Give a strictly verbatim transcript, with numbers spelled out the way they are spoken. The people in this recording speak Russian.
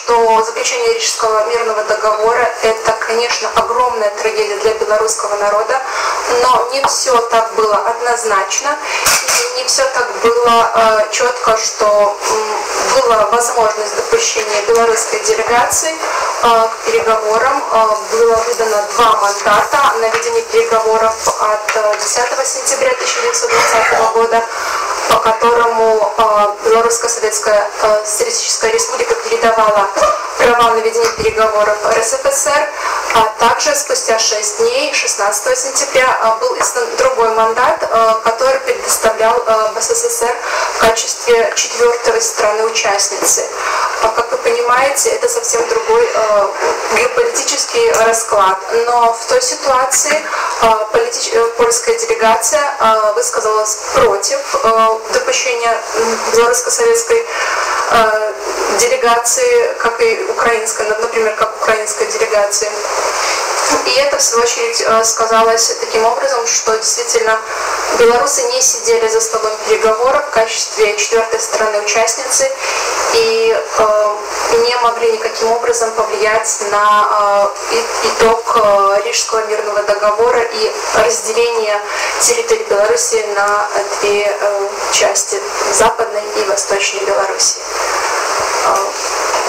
что заключение Рижского мирного договора – это, конечно, огромная трагедия для белорусского народа, но не все так было однозначно, и не все так было э, четко, что э, была возможность допущения белорусской делегации э, к переговорам. Э, было выдано два мандата на ведение переговоров от десятого сентября тысяча девятьсот двадцатого года, по которому э, Белорусско-Советская э, Социалистическая Республика передавала права на ведение переговоров эр эс эф эс эр, а также спустя шесть дней, шестнадцатого сентября, э, был издан другой мандат, э, который предоставлял э, бэ эс эс эс эр в качестве четвертой страны-участницы. А, как вы понимаете, это совсем другой э, геополитический расклад. Но в той ситуации э, политич... польская делегация э, высказалась против э, допущения белорусско-советской э, делегации, как и украинской, например, как украинской делегации. И это, в свою очередь, сказалось таким образом, что действительно белорусы не сидели за столом переговоров в качестве четвертой страны-участницы и э, не могли никаким образом повлиять на э, итог э, Рижского мирного договора и разделение территории Беларуси на две э, части – Западной и Восточной Беларуси.